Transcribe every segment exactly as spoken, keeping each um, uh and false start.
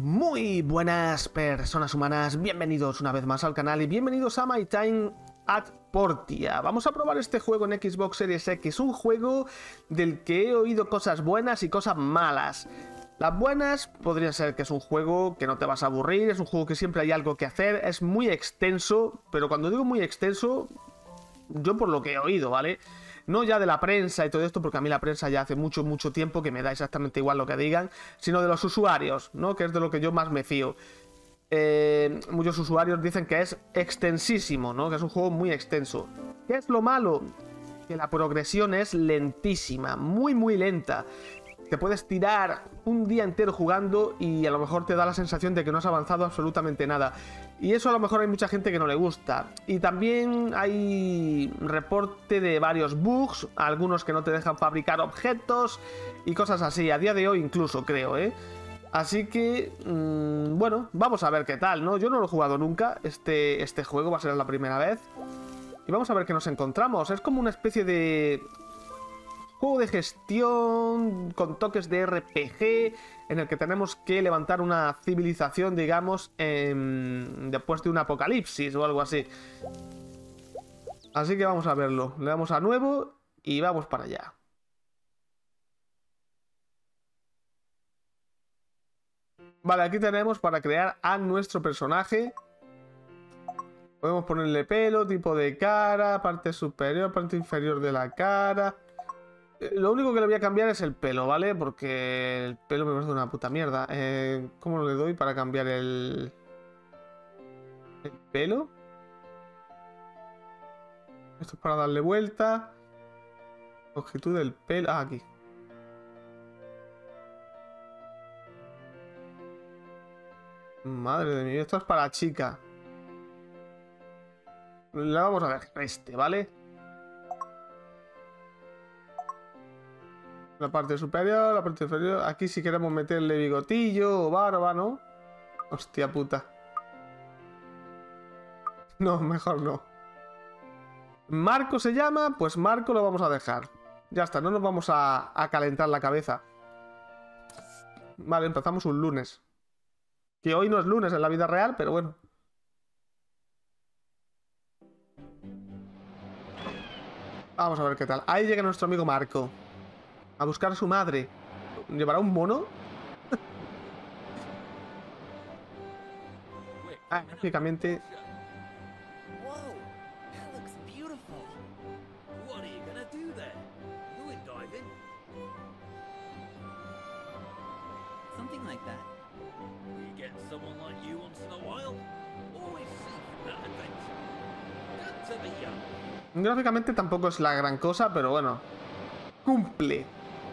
Muy buenas personas humanas, bienvenidos una vez más al canal y bienvenidos a My Time at Portia. Vamos a probar este juego en Xbox Series X, un juego del que he oído cosas buenas y cosas malas. Las buenas podrían ser que es un juego que no te vas a aburrir, es un juego que siempre hay algo que hacer, es muy extenso, pero cuando digo muy extenso, yo por lo que he oído, ¿vale? No ya de la prensa y todo esto, porque a mí la prensa ya hace mucho, mucho tiempo que me da exactamente igual lo que digan, sino de los usuarios, ¿no? Que es de lo que yo más me fío. Eh, muchos usuarios dicen que es extensísimo, ¿no? Que es un juego muy extenso. ¿Qué es lo malo? Que la progresión es lentísima, muy, muy lenta. Te puedes tirar un día entero jugando y a lo mejor te da la sensación de que no has avanzado absolutamente nada. Y eso a lo mejor hay mucha gente que no le gusta. Y también hay reporte de varios bugs, algunos que no te dejan fabricar objetos y cosas así, a día de hoy incluso, creo, ¿eh? Así que, mmm, bueno, vamos a ver qué tal, ¿no? Yo no lo he jugado nunca, este, este juego va a ser la primera vez. Y vamos a ver qué nos encontramos. Es como una especie de juego de gestión con toques de R P G en el que tenemos que levantar una civilización, digamos, en... después de un apocalipsis o algo así. Así que vamos a verlo. Le damos a nuevo y vamos para allá. Vale, aquí tenemos para crear a nuestro personaje. Podemos ponerle pelo, tipo de cara, parte superior, parte inferior de la cara. Lo único que le voy a cambiar es el pelo, ¿vale? Porque el pelo me parece una puta mierda. Eh, ¿Cómo le doy para cambiar el... el pelo? Esto es para darle vuelta. Longitud del pelo... Ah, aquí. Madre de mí, esto es para chica. Le vamos a ver este, ¿vale? La parte superior, la parte inferior. Aquí si queremos meterle bigotillo o barba, ¿no? Hostia puta. No, mejor no. Marco se llama, pues Marco lo vamos a dejar. Ya está, no nos vamos a, a calentar la cabeza. Vale, empezamos un lunes. Que hoy no es lunes en la vida real, pero bueno. Vamos a ver qué tal. Ahí llega nuestro amigo Marco. A buscar a su madre. ¿Llevará un mono? Ah, básicamente... Gráficamente tampoco es la gran cosa, pero bueno. Cumple.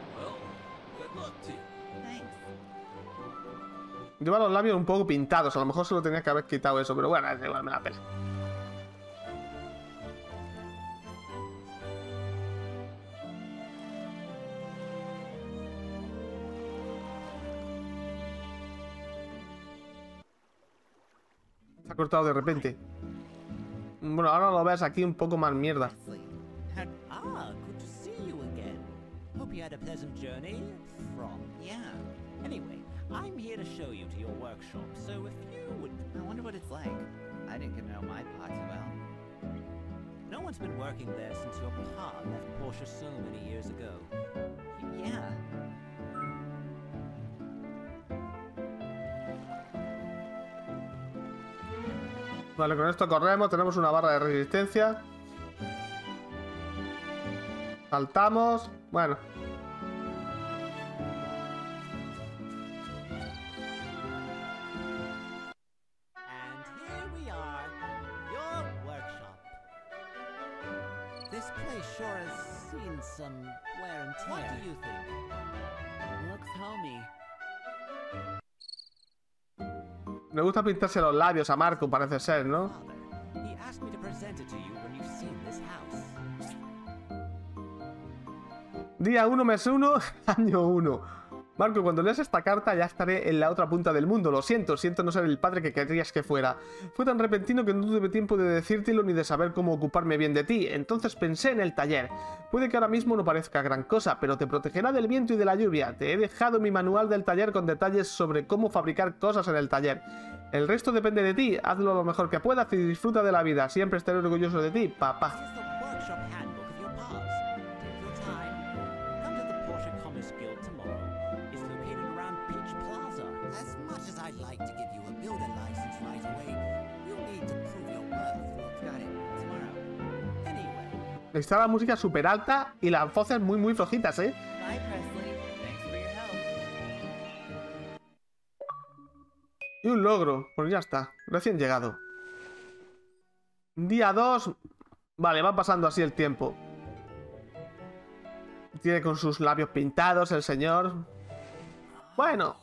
Lleva los labios un poco pintados. A lo mejor se lo tenía que haber quitado eso, pero bueno, es igual, me la pela. Se ha cortado de repente. Bueno, ahora lo ves aquí un poco más mierda. Ah, good to see you again. Hope you had a pleasant journey from, yeah. Anyway, I'm here to show you to your workshop, so if you would... I wonder what it's like. I didn't get to know my pa too well. No one's been working there since your pa left Portia so many years ago. Yeah. Vale, con esto corremos, tenemos una barra de resistencia. Saltamos. Bueno. And here we are, your workshop. This place sure has seen some wear and tear. What do you think? Looks homey. Me gusta pintarse los labios a Marco, parece ser, ¿no? He asked me to present it to you when you've seen this house. Día uno, mes uno, año uno. Marco, cuando leas esta carta ya estaré en la otra punta del mundo. Lo siento, siento no ser el padre que querías que fuera. Fue tan repentino que no tuve tiempo de decírtelo ni de saber cómo ocuparme bien de ti. Entonces pensé en el taller. Puede que ahora mismo no parezca gran cosa, pero te protegerá del viento y de la lluvia. Te he dejado mi manual del taller con detalles sobre cómo fabricar cosas en el taller. El resto depende de ti. Hazlo lo mejor que puedas y disfruta de la vida. Siempre estaré orgulloso de ti, papá. Está la música súper alta y las voces muy muy flojitas, ¿eh? Y un logro, pues ya está, recién llegado. Día dos. Vale, va pasando así el tiempo. Tiene con sus labios pintados el señor. Bueno.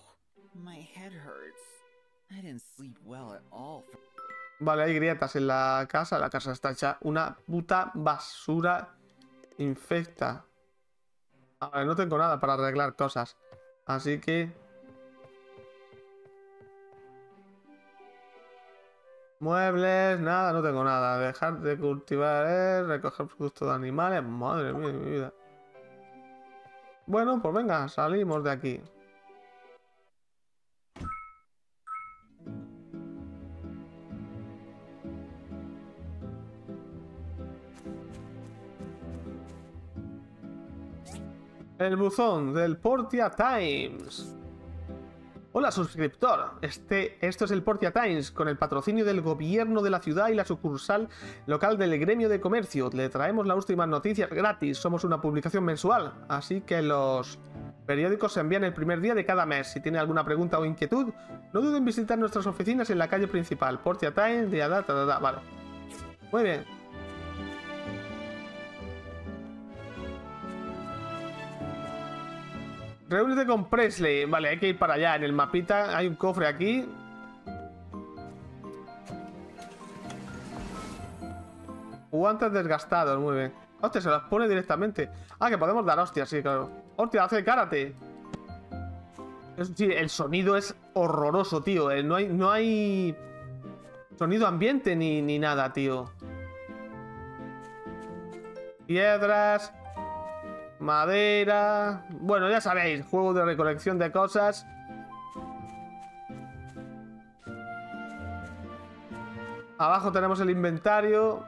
Vale, hay grietas en la casa. La casa está hecha una puta basura infecta. Vale, no tengo nada para arreglar cosas. Así que... Muebles, nada, no tengo nada. Dejar de cultivar, eh, recoger productos de animales. Madre mía, mi vida. Bueno, pues venga, salimos de aquí. El buzón del Portia Times. Hola, suscriptor. Este, esto es el Portia Times, con el patrocinio del gobierno de la ciudad y la sucursal local del gremio de comercio. Le traemos las últimas noticias gratis. Somos una publicación mensual, así que los periódicos se envían el primer día de cada mes. Si tiene alguna pregunta o inquietud, no duden en visitar nuestras oficinas en la calle principal. Portia Times, de da, da, da. Vale. Muy bien. Reúnete con Presley. Vale, hay que ir para allá. En el mapita hay un cofre aquí. Guantes desgastados, muy bien. Hostia, se las pone directamente. Ah, que podemos dar hostias, sí, claro. Hostia, hace karate. Es, sí, el sonido es horroroso, tío. No hay, no hay sonido ambiente ni, ni nada, tío. Piedras... Madera... Bueno, ya sabéis, juego de recolección de cosas. Abajo tenemos el inventario.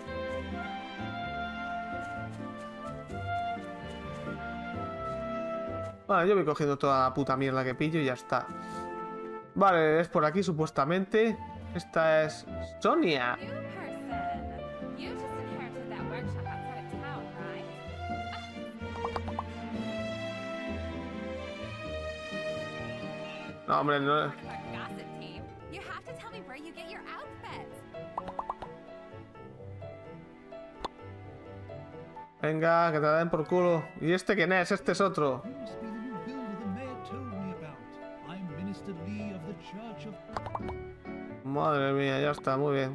Vale, yo voy cogiendo toda la puta mierda que pillo y ya está. Vale, es por aquí supuestamente. Esta es Sonia. No, hombre, no. Venga, que te den por culo. ¿Y este quién es? Este es otro. Madre mía, ya está, muy bien.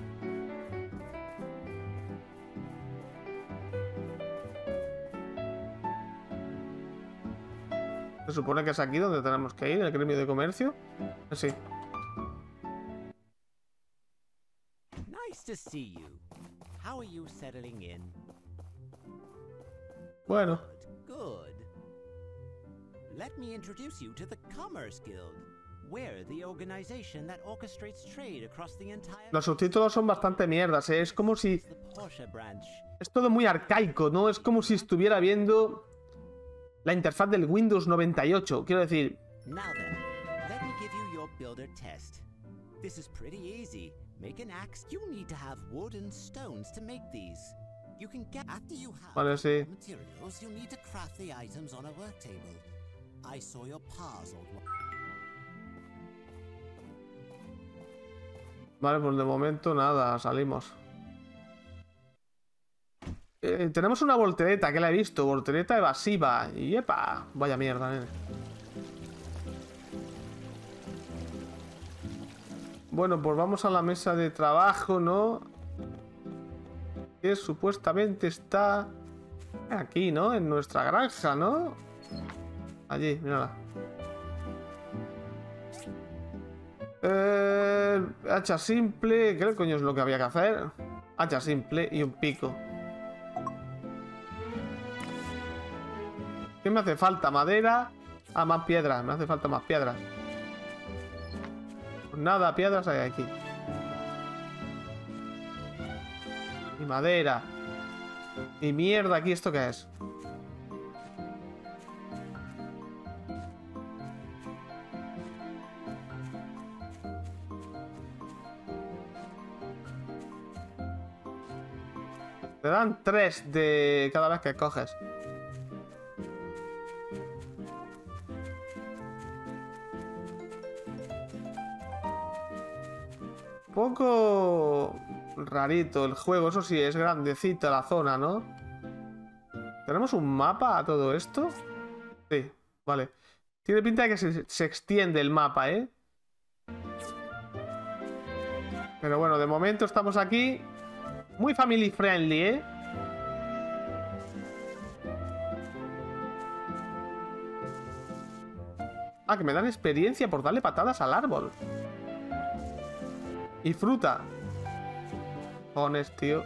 Se supone que es aquí donde tenemos que ir, el gremio de comercio. Sí. Nice to see you. How are you settling in? Bueno. Good. Let me introduce you to the Commerce Guild. We're the organization that orchestrates trade across the entire... Los subtítulos son bastante mierdas, ¿eh? Es como si... Es todo muy arcaico, ¿no? Es como si estuviera viendo la interfaz del Windows noventa y ocho. Quiero decir... Now then, let me give you your builder test. This is pretty easy. Make an axe. You need to have wood and stones to make these. You can get after you have vale, sí. materials. You need to craft the items on a work table. I saw your pa's old one. Vale, pues de momento nada, salimos. Eh, tenemos una voltereta que la he visto, voltereta evasiva. Y epa, vaya mierda, nene. Bueno, pues vamos a la mesa de trabajo, ¿no? Que supuestamente está aquí, ¿no? En nuestra granja, ¿no? Allí, mírala. Eh, hacha simple. ¿Qué coño es lo que había que hacer? Hacha simple y un pico. ¿Qué me hace falta? Madera. Ah, más piedras. Me hace falta más piedras. Pues nada, piedras hay aquí. Y madera. Y mierda, ¿aquí esto qué es? Te dan tres de cada vez que coges. Un poco rarito el juego, eso sí, es grandecita la zona, ¿no? ¿Tenemos un mapa a todo esto? Sí, vale. Tiene pinta de que se, se extiende el mapa, ¿eh? Pero bueno, de momento estamos aquí. Muy family friendly, ¿eh? Ah, que me dan experiencia por darle patadas al árbol. Y fruta. Jones, tío.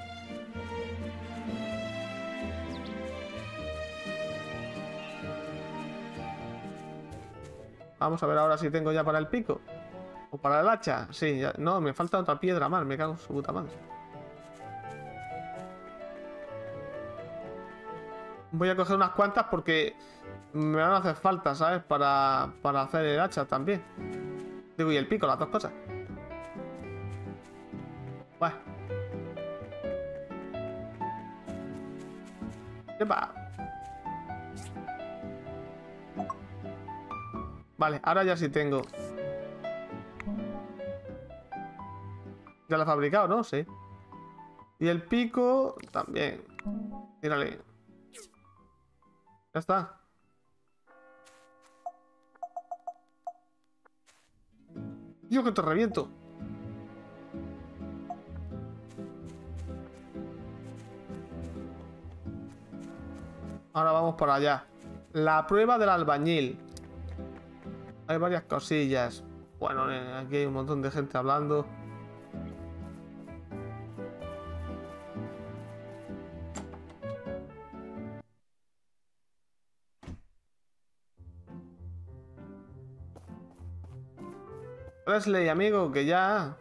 Vamos a ver ahora si tengo ya para el pico. O para el hacha. Sí, ya. No, me falta otra piedra más. Me cago en su puta madre. Voy a coger unas cuantas porque me van a hacer falta, ¿sabes? Para, para hacer el hacha también. Digo, y el pico, las dos cosas. Bueno. ¡Epa! Vale, ahora ya sí tengo. Ya lo he fabricado, ¿no? Sí. Y el pico también. Mírale. Ya está. Yo que te reviento. Ahora vamos por allá. La prueba del albañil. Hay varias cosillas. Bueno, aquí hay un montón de gente hablando. Presley, amigo, que ya...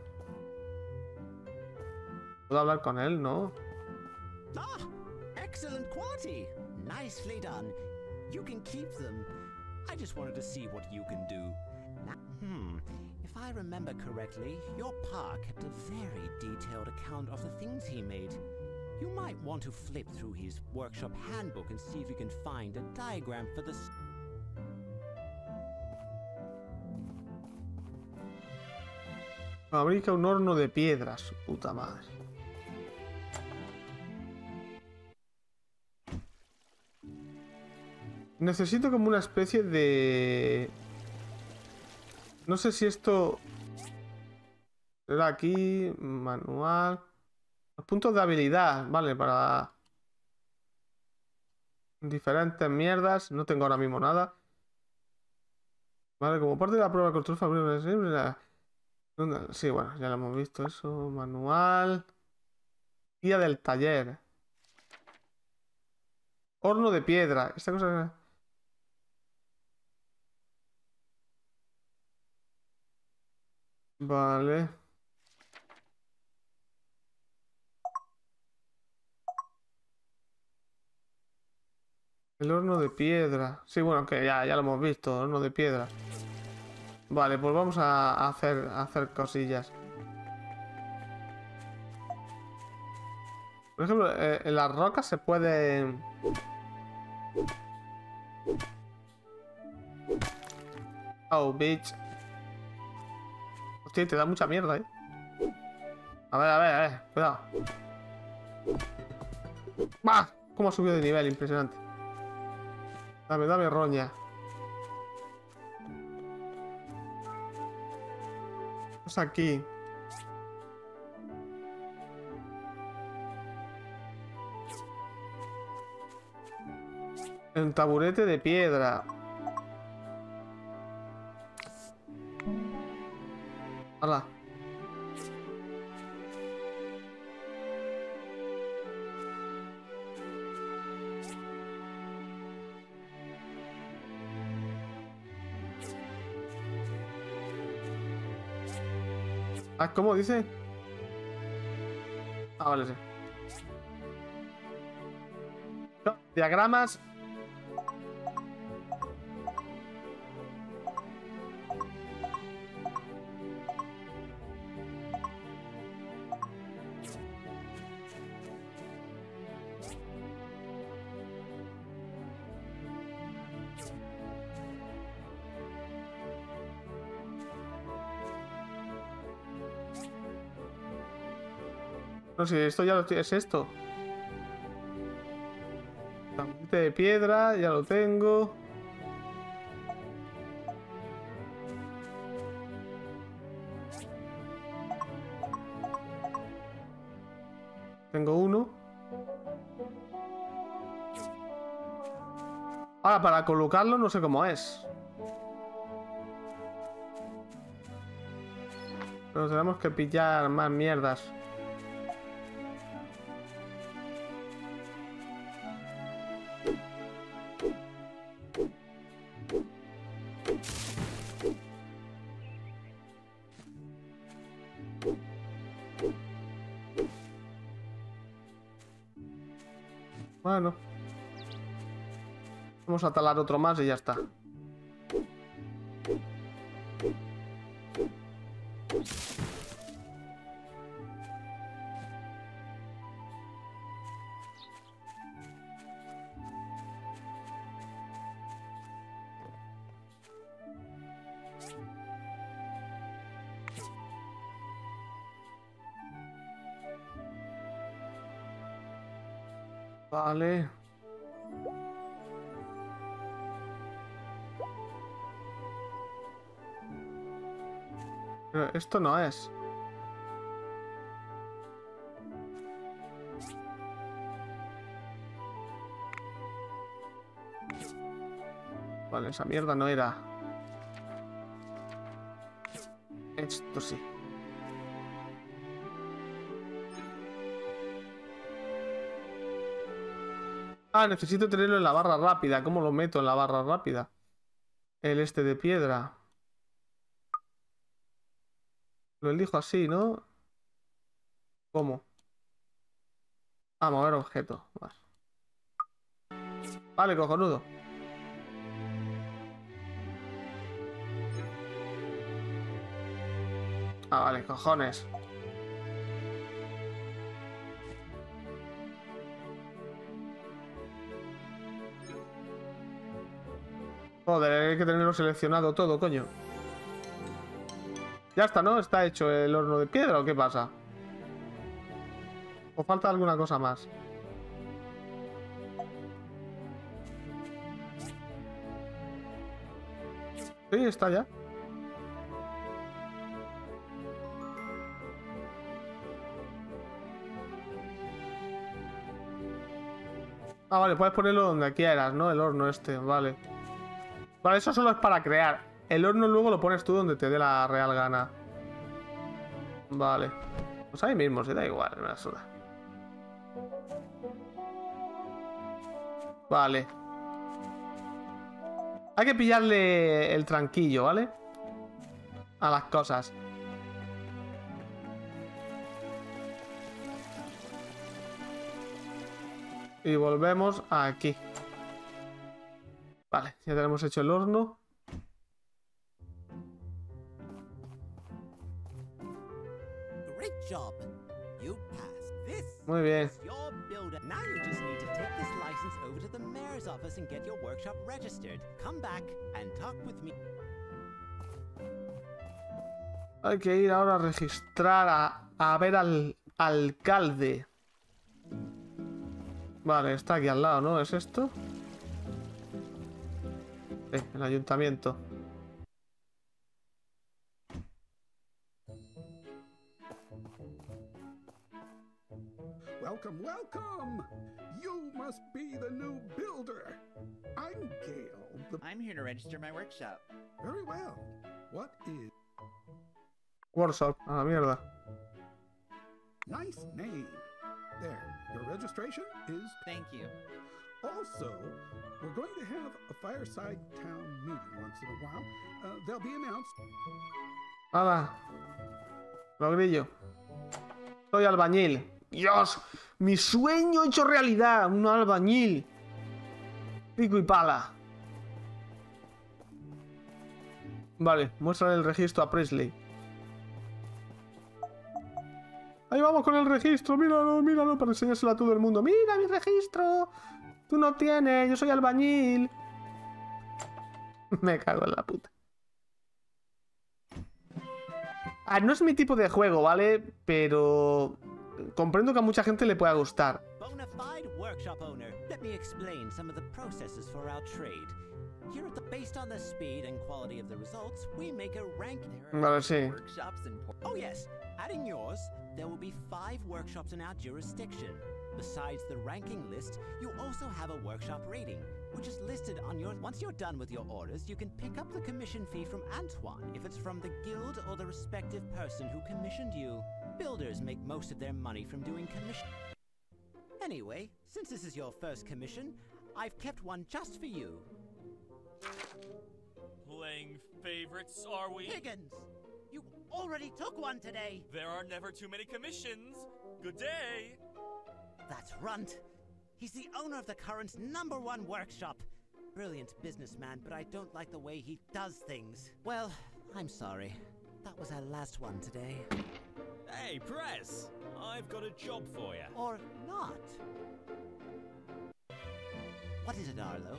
¿Puedo hablar con él? ¿No? Ah, excellent quality. Nicely done. You can keep them. I just wanted to see what you can do. Now, hmm, if I remember correctly, your pa kept a very detailed account of the things he made. You might want to flip through his workshop handbook and see if you can find a diagram for this. Fabrica un horno de piedras, puta madre. Necesito como una especie de... No sé si esto... Será aquí, manual... Los puntos de habilidad, vale, para... Diferentes mierdas, no tengo ahora mismo nada. Vale, como parte de la prueba de control fabrica... Sí, bueno, ya lo hemos visto eso. Manual. Guía del taller. Horno de piedra. Esta cosa... Vale. El horno de piedra. Sí, bueno, que ya, ya lo hemos visto. Horno de piedra. Vale, pues vamos a hacer, a hacer cosillas. Por ejemplo, eh, en las rocas se puede... Oh, bitch. Hostia, te da mucha mierda, eh. A ver, a ver, a ver. Cuidado. ¡Bah! Cómo ha subido de nivel, impresionante. Dame, dame roña. Vamos aquí. Un taburete de piedra. Hala. Ah, ¿cómo dice? Ah, vale, sí. No, diagramas. No sé, esto ya lo es esto. Tapete de piedra, ya lo tengo. Tengo uno. Ahora, para colocarlo no sé cómo es. Pero tenemos que pillar más mierdas. Bueno. Vamos a talar otro más y ya está. Vale. Pero esto no es. Vale, esa mierda no era. Esto sí. Ah, necesito tenerlo en la barra rápida. ¿Cómo lo meto en la barra rápida? El este de piedra. Lo elijo así, ¿no? ¿Cómo? Ah, mover objeto. Vale, vale, cojonudo. Ah, vale, cojones. Joder, hay que tenerlo seleccionado todo, coño. Ya está, ¿no? ¿Está hecho el horno de piedra o qué pasa? ¿O falta alguna cosa más? Sí, está ya. Ah, vale, puedes ponerlo donde quieras, ¿no? El horno este, vale. Vale, eso solo es para crear. El horno luego lo pones tú donde te dé la real gana. Vale. Pues ahí mismo, si da igual, me la suda. Vale. Hay que pillarle el tranquillo, ¿vale? A las cosas. Y volvemos aquí. Vale, ya tenemos hecho el horno. Great job. You passed. This Muy bien. is your builder. Now you just need to take this license over to the mayor's office and get your workshop registered. Come back and talk with me. Hay que ir ahora a registrar a, a ver al alcalde. Vale, está aquí al lado, ¿no? ¿Es esto? Sí, el ayuntamiento. Welcome, welcome! You must be the new builder. I'm Gale. The... I'm here to register my workshop. Very well. What is... Workshop, a la mierda. Nice name. There, your registration is... Thank you. Also, we're going to have a fireside town meeting once in a while. Uh, they'll be announced. Nada. Lo grillo. Soy albañil. Dios, mi sueño hecho realidad. Un albañil. Pico y pala. Vale, muéstrale el registro a Presley. Ahí vamos con el registro, míralo, míralo, para enseñárselo a todo el mundo. ¡Mira mi registro! Tú no tienes, yo soy albañil. Me cago en la puta. Ah, no es mi tipo de juego, ¿vale? Pero comprendo que a mucha gente le pueda gustar. Bona fide workshop owner, let me explain some of the processes for our trade. Here at the, based on the speed and quality of the results, we make a rank. Vale, sí. Workshops in Port. Oh yes, adding yours, there will be five workshops in our jurisdiction. Besides the ranking list, you also have a workshop rating, which is listed on your... Once you're done with your orders, you can pick up the commission fee from Antoine if it's from the guild or the respective person who commissioned you. Builders make most of their money from doing commission. Anyway, since this is your first commission, I've kept one just for you. Playing favorites, are we? Higgins, you already took one today. There are never too many commissions. Good day. That's Runt. He's the owner of the current's number one workshop. Brilliant businessman, but I don't like the way he does things. Well, I'm sorry. That was our last one today. Hey, Press! I've got a job for you. Or not. What is it, Arlo?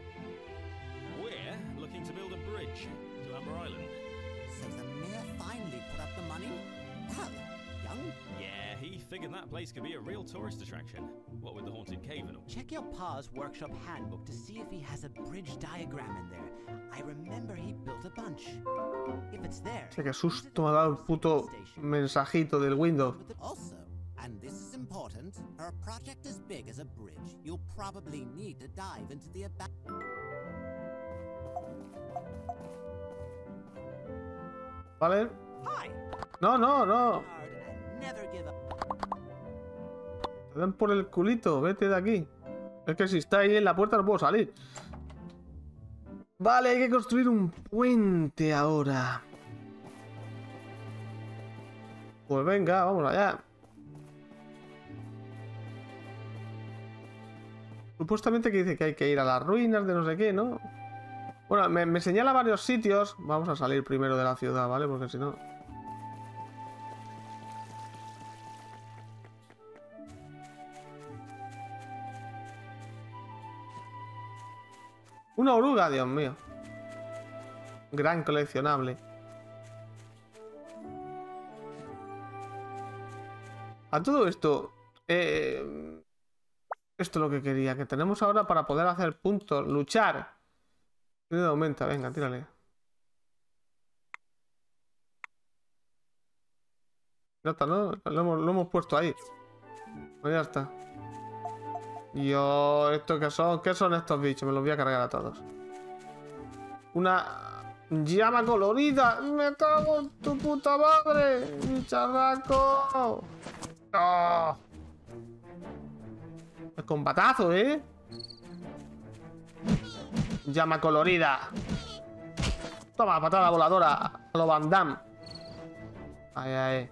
We're looking to build a bridge to Amber Island. So the mayor finally put up the money? Well, young? Yeah, he figured that place could be a real tourist attraction. What with the haunted cave and all. Check your pa's workshop handbook to see if he has a bridge diagram in there. I remember he built a bunch. If it's there... Che, qué susto me ha dado el puto mensajito del Windows. Also, and this is important, her project is big as a bridge. You'll probably need to dive into the aba- Vale. Hi. No, no, no. Hard and never give up. Te dan por el culito, vete de aquí. Es que si está ahí en la puerta no puedo salir. Vale, hay que construir un puente ahora. Pues venga, vamos allá. Supuestamente que dice que hay que ir a las ruinas de no sé qué, ¿no? Bueno, me, me señala varios sitios. Vamos a salir primero de la ciudad, ¿vale? Porque si no... Una oruga, Dios mío. Gran coleccionable. A todo esto... Eh, esto es lo que quería. Que tenemos ahora para poder hacer puntos. Luchar. Aumenta, venga, tírale. Ya está, ¿no? Lo hemos, lo hemos puesto ahí. Pues ya está. Yo, ¿esto qué son? ¿Qué son estos bichos? Me los voy a cargar a todos. Una llama colorida. ¡Me cago en tu puta madre! ¡Bicharraco! ¡Oh! El combatazo, ¿eh? Llama colorida. Toma, patada voladora. A lo Van Damme. Ay, ay.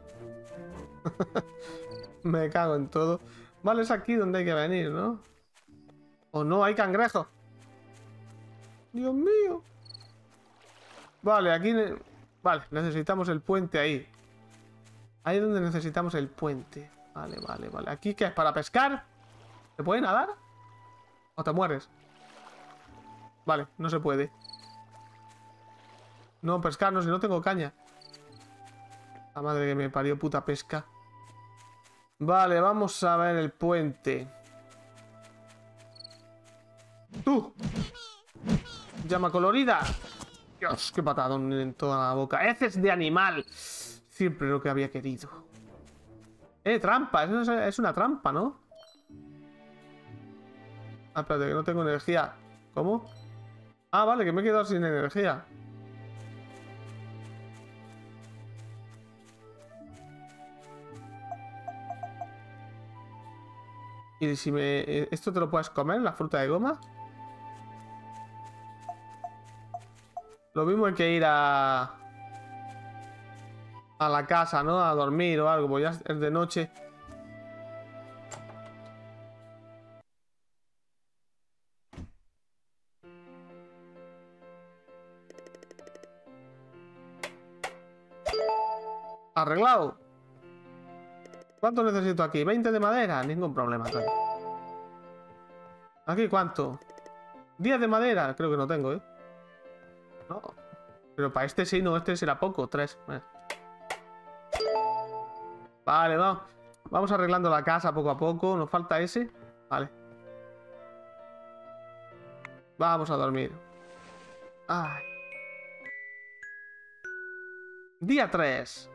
Me cago en todo. Vale, es aquí donde hay que venir, ¿no? ¿O no? Hay cangrejos. Dios mío. Vale, aquí... Ne vale, necesitamos el puente ahí. Ahí es donde necesitamos el puente. Vale, vale, vale. ¿Aquí qué es? ¿Para pescar? ¿Se puede nadar? ¿O te mueres? Vale, no se puede. No, pescar, no, si no tengo caña. La madre que me parió, puta pesca. Vale, vamos a ver el puente. ¡Tú! Llama colorida. Dios, qué patadón en toda la boca. Heces de animal. Siempre lo que había querido. Eh, trampa. Eso es una trampa, ¿no? Ah, espérate, que no tengo energía. ¿Cómo? Ah, vale, que me he quedado sin energía. Y si me... ¿Esto te lo puedes comer, la fruta de goma? Lo mismo hay que ir a... A la casa, ¿no? A dormir o algo, pues ya es de noche. Arreglado. ¿Cuánto necesito aquí? ¿veinte de madera? Ningún problema. Claro. ¿Aquí cuánto? ¿diez de madera? Creo que no tengo, ¿eh? No. Pero para este sí, no. Este será poco. tres. Vale, vamos. Vamos arreglando la casa poco a poco. Nos falta ese. Vale. Vamos a dormir. Ay. Día tres.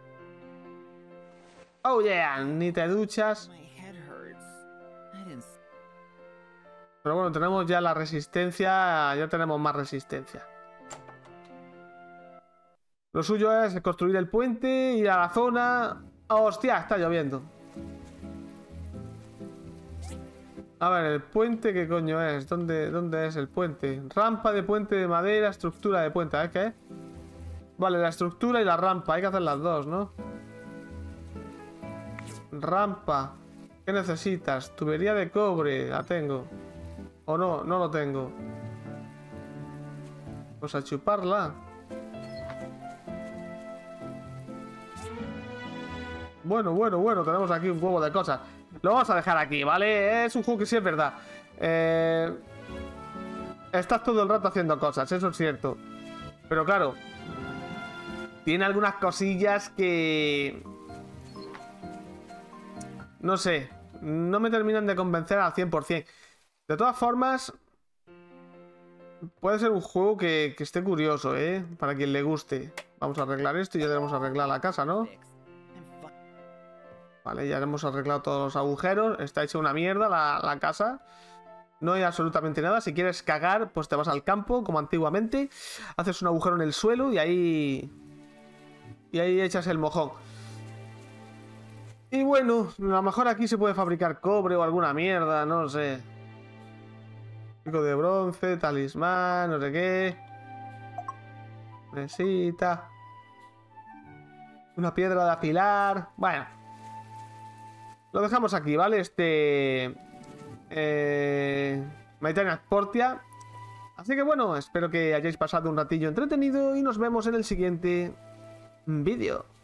Oh yeah, ni te duchas. Pero bueno, tenemos ya la resistencia. Ya tenemos más resistencia. Lo suyo es construir el puente, ir a la zona. Oh, hostia, está lloviendo. A ver, el puente, ¿qué coño es? ¿Dónde, dónde es el puente? Rampa de puente de madera, estructura de puente. ¿Eh? ¿Qué? Vale, la estructura y la rampa. Hay que hacer las dos, ¿no? Rampa. ¿Qué necesitas? Tubería de cobre. La tengo. ¿O no? No lo tengo. Pues a chuparla. Bueno, bueno, bueno. Tenemos aquí un huevo de cosas. Lo vamos a dejar aquí, ¿vale? Es un juego que sí es verdad. Eh... Estás todo el rato haciendo cosas, eso es cierto. Pero claro, tiene algunas cosillas que... No sé, no me terminan de convencer al cien por cien. De todas formas, puede ser un juego que, que esté curioso, ¿eh? Para quien le guste. Vamos a arreglar esto y ya tenemos arreglar la casa, ¿no? Vale, ya hemos arreglado todos los agujeros. Está hecha una mierda la, la casa. No hay absolutamente nada. Si quieres cagar, pues te vas al campo, como antiguamente. Haces un agujero en el suelo y ahí... Y ahí echas el mojón. Y bueno, a lo mejor aquí se puede fabricar cobre o alguna mierda, no sé. Pico de bronce, talismán, no sé qué. Mesita. Una piedra de afilar. Bueno. Lo dejamos aquí, ¿vale? Este... Eh... My Tiny Ad Portia. Así que bueno, espero que hayáis pasado un ratillo entretenido y nos vemos en el siguiente vídeo.